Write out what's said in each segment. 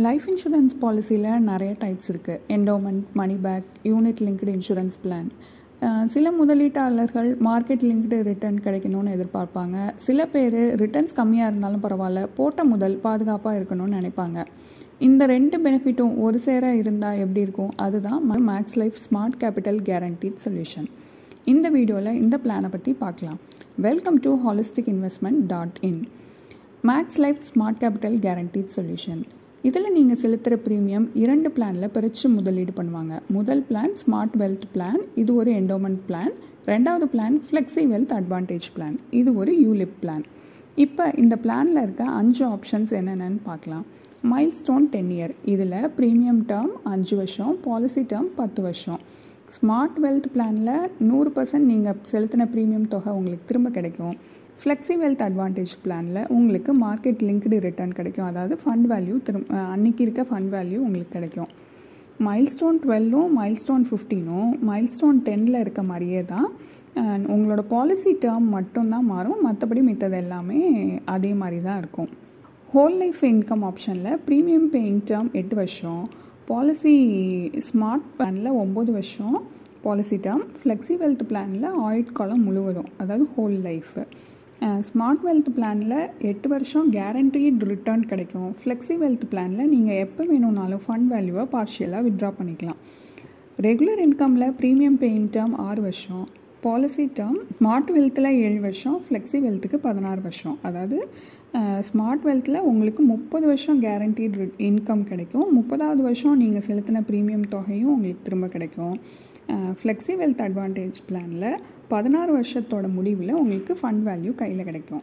Life insurance பாலிசியில் நிறைய types இருக்குது. Endowment, money back, unit linked insurance plan. சில முதலீட்டாளர்கள் மார்க்கெட் லிங்க்டு ரிட்டர்ன் கிடைக்கணும்னு எதிர்பார்ப்பாங்க. சில பேர் ரிட்டர்ன்ஸ் கம்மியாக இருந்தாலும் பரவாயில்ல, போட்ட முதல் பாதுகாப்பாக இருக்கணும்னு நினைப்பாங்க. இந்த ரெண்டு பெனிஃபிட்டும் ஒரு சேர இருந்தால் எப்படி இருக்கும்? அதுதான் Max Life Smart Capital Guaranteed Solution. இந்த வீடியோவில் இந்த பிளானை பற்றி பார்க்கலாம். Welcome to holisticinvestment.in. Max Life Smart Capital Guaranteed Solution. இதில் நீங்கள் செலுத்துகிற ப்ரீமியம் 2 பிளானில் பிரித்து முதலீடு பண்ணுவாங்க. முதல் பிளான் ஸ்மார்ட் வெல்த் பிளான், இது ஒரு என்டோமெண்ட் பிளான். ரெண்டாவது plan flexi wealth advantage plan, இது ஒரு யூலிப் பிளான். இப்போ இந்த பிளானில் இருக்க 5 ஆப்ஷன்ஸ் என்னென்னு பார்க்கலாம். மைல்ஸ்டோன் 10 இயர், இதில் ப்ரீமியம் டேர்ம் 5 வருஷம், பாலிசி டேர்ம் 10 வருஷம். ஸ்மார்ட் வெல்த் பிளானில் 100% நீங்கள் செலுத்தின ப்ரீமியம் தொகை உங்களுக்கு திரும்ப கிடைக்கும். ஃப்ளெக்ஸி வெல்த் அட்வான்டேஜ் பிளானில் உங்களுக்கு மார்க்கெட் லிங்க்டு ரிட்டர்ன் கிடைக்கும். அதாவது ஃபண்ட் வேல்யூ அன்றைக்கி இருக்க ஃபண்ட் வேல்யூ உங்களுக்கு கிடைக்கும். மைல்ஸ்டோன் 12ம் மைல்ஸ்டோன் 15ம் மைல்ஸ்டோன் 10ல் இருக்க மாதிரியே தான். உங்களோட பாலிசி டேர்ம் மட்டும்தான் மாறும், மற்றபடி மித்தது எல்லாமே அதே மாதிரி தான் இருக்கும். ஹோல் லைஃப் இன்கம் ஆப்ஷனில் ப்ரீமியம் பேயிங் டேர்ம் 8 வருஷம், பாலிசி ஸ்மார்ட் பிளானில் 9 வருஷம் பாலிசி டேர்ம், ஃப்ளெக்ஸி வெல்த் பிளானில் ஆயுட்காலம் முழுவதும், அதாவது ஹோல் லைஃப். ஸ்மார்ட் வெல்த் பிளானில் 8 வருஷம் கேரண்டீட் ரிட்டர்ன் கிடைக்கும். ஃப்ளெக்ஸி வெல்த் பிளானில் நீங்கள் எப்போ வேணும்னாலும் ஃபண்ட் வேல்யூவை பார்ஷியலாக வித்ட்ரா பண்ணிக்கலாம். ரெகுலர் இன்கமில் ப்ரீமியம் பேயிங் டேர்ம் 6 வருஷம், பாலிசி டேர்ம் ஸ்மார்ட் வெல்த்தில் 7 வருஷம், ஃப்ளெக்ஸி வெல்த்துக்கு 16 வருஷம். அதாவது ஸ்மார்ட் வெல்த்தில் உங்களுக்கு 30 வருஷம் கேரண்டீட் இன்கம் கிடைக்கும். 30வது வருஷம் நீங்கள் செலுத்தின ப்ரீமியம் தொகையும் உங்களுக்கு திரும்ப கிடைக்கும். ஃப்ளெக்ஸி வெல்த் அட்வான்டேஜ் பிளானில் 16 வருஷத்தோட முடிவில் உங்களுக்கு ஃபண்ட் வேல்யூ கையில் கிடைக்கும்.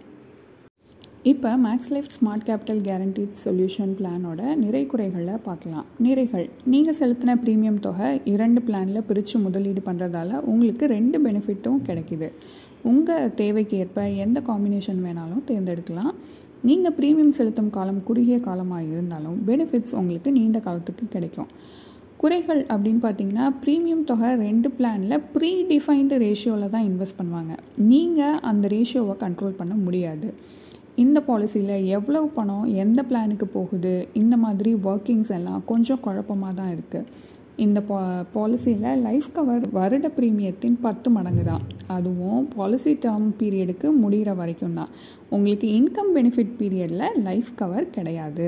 இப்போ Max Life Smart Capital Guaranteed Solution பிளானோட நிறை குறைகளை பார்க்கலாம். நிறைகள்: நீங்கள் செலுத்தின ப்ரீமியம் தொகை 2 பிளானில் பிரித்து முதலீடு பண்ணுறதால உங்களுக்கு 2 பெனிஃபிட்டும் கிடைக்கிது. உங்கள் தேவைக்கு ஏற்ப எந்த காம்பினேஷன் வேணாலும் தேர்ந்தெடுக்கலாம். நீங்கள் ப்ரீமியம் செலுத்தும் காலம் குறுகிய காலமாக இருந்தாலும் பெனிஃபிட்ஸ் உங்களுக்கு நீண்ட காலத்துக்கு கிடைக்கும். குறைகள் அப்படின்னு பார்த்தீங்கன்னா, ப்ரீமியம் தொகை 2 பிளானில் ப்ரீ டிஃபைன்டு ரேஷியோவில் தான் இன்வெஸ்ட் பண்ணுவாங்க. நீங்கள் அந்த ரேஷியோவை கண்ட்ரோல் பண்ண முடியாது. இந்த பாலிசியில் எவ்வளவு பணம் எந்த பிளானுக்கு போகுது, இந்த மாதிரி ஒர்க்கிங்ஸ் எல்லாம் கொஞ்சம் குழப்பமாக தான் இருக்குது. இந்த பாலிசியில் லைஃப் கவர் வருட ப்ரீமியத்தின் 10 மடங்கு தான், அதுவும் பாலிசி டேர்ம் பீரியடுக்கு முடிகிற வரைக்கும் தான். உங்களுக்கு இன்கம் பெனிஃபிட் பீரியடில் லைஃப் கவர் கிடையாது.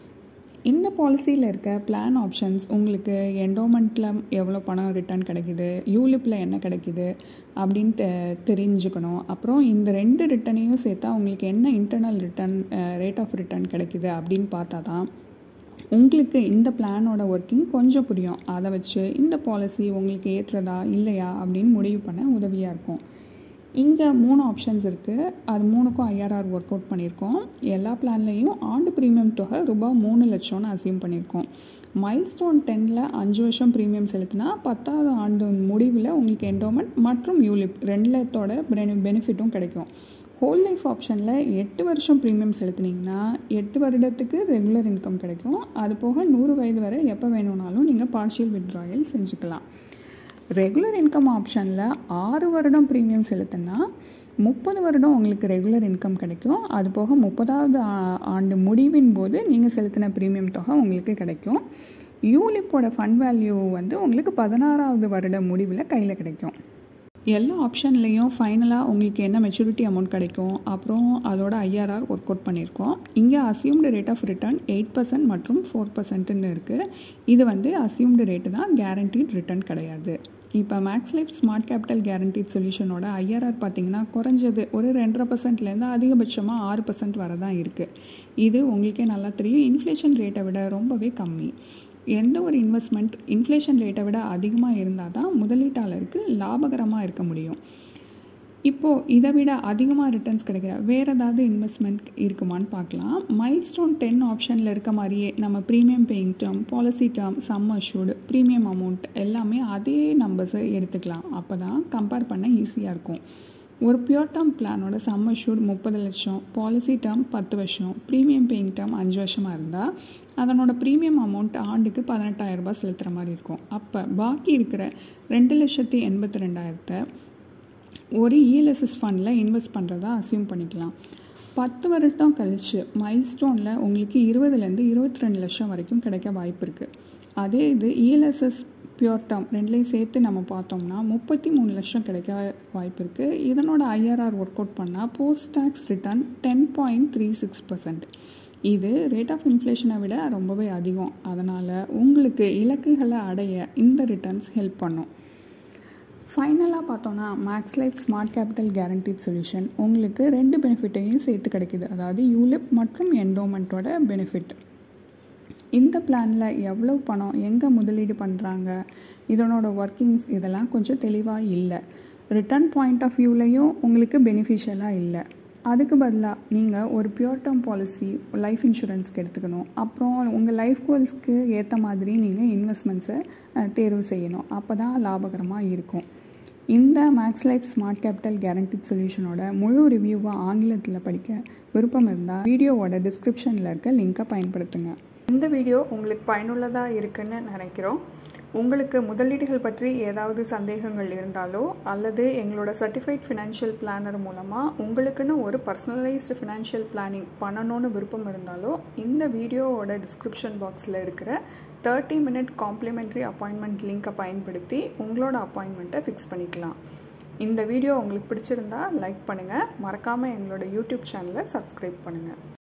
இந்த பாலிசியில் இருக்க பிளான் ஆப்ஷன்ஸ் உங்களுக்கு என்டோமெண்ட்டில் எவ்வளோ பணம் ரிட்டர்ன் கிடைக்கிது, யூலிப்பில் என்ன கிடைக்கிது அப்படின்னு தெரிஞ்சுக்கணும். அப்புறம் இந்த 2 ரிட்டர்னையும் சேர்த்தா உங்களுக்கு என்ன internal return rate of return கிடைக்கிது அப்படின்னு பார்த்தா தான் உங்களுக்கு இந்த பிளானோட ஒர்க்கிங் கொஞ்சம் புரியும். அதை வச்சு இந்த பாலிசி உங்களுக்கு ஏற்றதா இல்லையா அப்படின்னு முடிவு பண்ண உதவியாக இருக்கும். இங்கே 3 ஆப்ஷன்ஸ் இருக்குது. அது 3க்கும் IRR ஒர்க் அவுட் பண்ணியிருக்கோம். எல்லா பிளான்லேயும் ஆண்டு ப்ரீமியம் தொகை ரூபாய் 3 லட்சம்னு அசியூம் பண்ணியிருக்கோம். மைல்ஸ்டோன் 10ல் 5 வருஷம் ப்ரீமியம் செலுத்தினா 10வது ஆண்டு முடிவில் உங்களுக்கு என்டோமெண்ட் மற்றும் யூலிப் 2த்தோட பெனிஃபிட்டும் கிடைக்கும். ஹோல் லைஃப் ஆப்ஷனில் 8 வருஷம் ப்ரீமியம் செலுத்தினீங்கன்னா 8 வருடத்துக்கு ரெகுலர் இன்கம் கிடைக்கும். அது போக 100 வயது வரை எப்போ வேணும்னாலும் நீங்கள் பார்ஷியல் வித்ட்ராயல் செஞ்சுக்கலாம். ரெகுலர் இன்கம் ஆப்ஷனில் 6 வருடம் ப்ரீமியம் செலுத்தினா 30 வருடம் உங்களுக்கு ரெகுலர் இன்கம் கிடைக்கும். அது போக 30வது ஆண்டு முடிவின் போது நீங்கள் செலுத்தின ப்ரீமியம் தொகை உங்களுக்கு கிடைக்கும். யூலிப்போட ஃபண்ட் வேல்யூ உங்களுக்கு 16வது வருட முடிவில் கையில் கிடைக்கும். எல்லா ஆப்ஷன்லேயும் ஃபைனலாக உங்களுக்கு என்ன மெச்சூரிட்டி அமௌண்ட் கிடைக்கும், அப்புறம் அதோட IRR ஒர்க் அவுட் பண்ணியிருக்கோம். இங்கே அசியூம்டு ரேட் ஆஃப் ரிட்டர்ன் 8% மற்றும் 4%ன்னு இருக்குது. இது அசியூம்டு ரேட்டு தான், கேரண்டீட் ரிட்டர்ன் கிடையாது. இப்போ Max Life Smart Capital Guaranteed சொல்யூஷனோட IRR பார்த்திங்கன்னா குறைஞ்சது ஒரு 2.5%லேருந்து அதிகபட்சமாக 6% வரை தான் இருக்குது. இது உங்களுக்கே நல்லா தெரியும், இன்ஃப்ளேஷன் ரேட்டை விட ரொம்பவே கம்மி. எந்த ஒரு இன்வெஸ்ட்மெண்ட் இன்ஃப்ளேஷன் ரேட்டை விட அதிகமாக இருந்தால் தான் முதலீட்டாளருக்கு லாபகரமாக இருக்க முடியும். இப்போது இதை விட அதிகமாக ரிட்டர்ன்ஸ் கிடைக்கிற வேறு ஏதாவது இன்வெஸ்ட்மெண்ட் இருக்குமான்னு பார்க்கலாம். மைல்ஸ்டோன் 10 ஆப்ஷனில் இருக்க மாதிரியே நம்ம premium paying term, policy term, sum assured, premium amount எல்லாமே அதே நம்பர்ஸை எடுத்துக்கலாம். அப்போ தான் கம்பேர் பண்ண ஈஸியாக இருக்கும். ஒரு பியூர் டேர்ம் பிளானோட சம் அஷ்யூர்ட் 30 லட்சம், பாலிசி டேர்ம் 10 வருஷம், ப்ரீமியம் பேயிங் டேர்ம் 5 வருஷமாக இருந்தால் அதனோட ப்ரீமியம் அமௌண்ட் ஆண்டுக்கு 18,000 ரூபாய் செலுத்துகிற மாதிரி இருக்கும். அப்போ பாக்கி இருக்கிற 2,82,000 ஒரு ELSS ஃபண்டில் இன்வெஸ்ட் பண்ணுறதா அசியூம் பண்ணிக்கலாம். 10 வருடம் கழிச்சு மைல்ஸ்டோனில் உங்களுக்கு 20லேருந்து 22 லட்சம் வரைக்கும் கிடைக்க வாய்ப்பு இருக்குது. அதே இது இஎல்எஸ்எஸ் பியூர் டேர்ம் ரெண்டுலேயும் சேர்த்து நம்ம பார்த்தோம்னா 33 லட்சம் கிடைக்க வாய்ப்பு இருக்குது. இதனோட ஐஆர்ஆர் ஒர்க் அவுட் பண்ணால் போஸ்ட் டேக்ஸ் ரிட்டர்ன் 10.36%. இது ரேட் ஆஃப் இன்ஃப்ளேஷனை விட ரொம்பவே அதிகம். அதனால் உங்களுக்கு இலக்குகளை அடைய இந்த ரிட்டர்ன்ஸ் ஹெல்ப் பண்ணும். ஃபைனலாக பார்த்தோன்னா Max Life Smart Capital Guaranteed Solution உங்களுக்கு 2 பெனிஃபிட்டையும் சேர்த்து கிடைக்கிது. அதாவது யூலிப் மற்றும் என்டோமெண்ட்டோட பெனிஃபிட். இந்த பிளானில் எவ்வளோ பணம் எங்கே முதலீடு பண்ணுறாங்க, இதனோட ஒர்க்கிங்ஸ் இதெல்லாம் கொஞ்சம் தெளிவாக இல்லை. ரிட்டர்ன் பாயிண்ட் ஆஃப் வியூலையும் உங்களுக்கு பெனிஃபிஷியலாக இல்லை. அதுக்கு பதிலாக நீங்கள் ஒரு பியூர் டேர்ம் பாலிசி லைஃப் இன்சூரன்ஸ்க்கு எடுத்துக்கணும். அப்புறம் உங்கள் லைஃப் கோல்ஸ்க்கு ஏற்ற மாதிரி நீங்கள் இன்வெஸ்ட்மெண்ட்ஸை தேர்வு செய்யணும். அப்போ தான் லாபகரமாக இருக்கும். இந்த Max Life Smart Capital Guaranteed சொல்யூஷனோட முழு ரிவ்யூவை ஆங்கிலத்தில் படிக்க விருப்பம் இருந்தால் வீடியோவோட டிஸ்கிரிப்ஷனில் இருக்க லிங்கை பயன்படுத்துங்க. இந்த வீடியோ உங்களுக்கு பயனுள்ளதாக இருக்குன்னு நினைக்கிறோம். உங்களுக்கு முதலீடுகள் பற்றி ஏதாவது சந்தேகங்கள் இருந்தாலோ அல்லது எங்களோட சர்டிஃபைட் ஃபினான்ஷியல் பிளானர் மூலமாக உங்களுக்குன்னு ஒரு பர்சனலைஸ்டு ஃபினான்ஷியல் பிளானிங் பண்ணணும்னு விருப்பம் இருந்தாலோ இந்த வீடியோவோட டிஸ்கிரிப்ஷன் பாக்ஸில் இருக்கிற 30 மினிட் காம்ப்ளிமெண்ட்ரி அப்பாயின்மெண்ட் லிங்கை பயன்படுத்தி உங்களோட அப்பாயின்மெண்ட்டை ஃபிக்ஸ் பண்ணிக்கலாம். இந்த வீடியோ உங்களுக்கு பிடிச்சிருந்தா லைக் பண்ணுங்கள். மறக்காமல் எங்களோட யூடியூப் சேனலை சப்ஸ்கிரைப் பண்ணுங்கள்.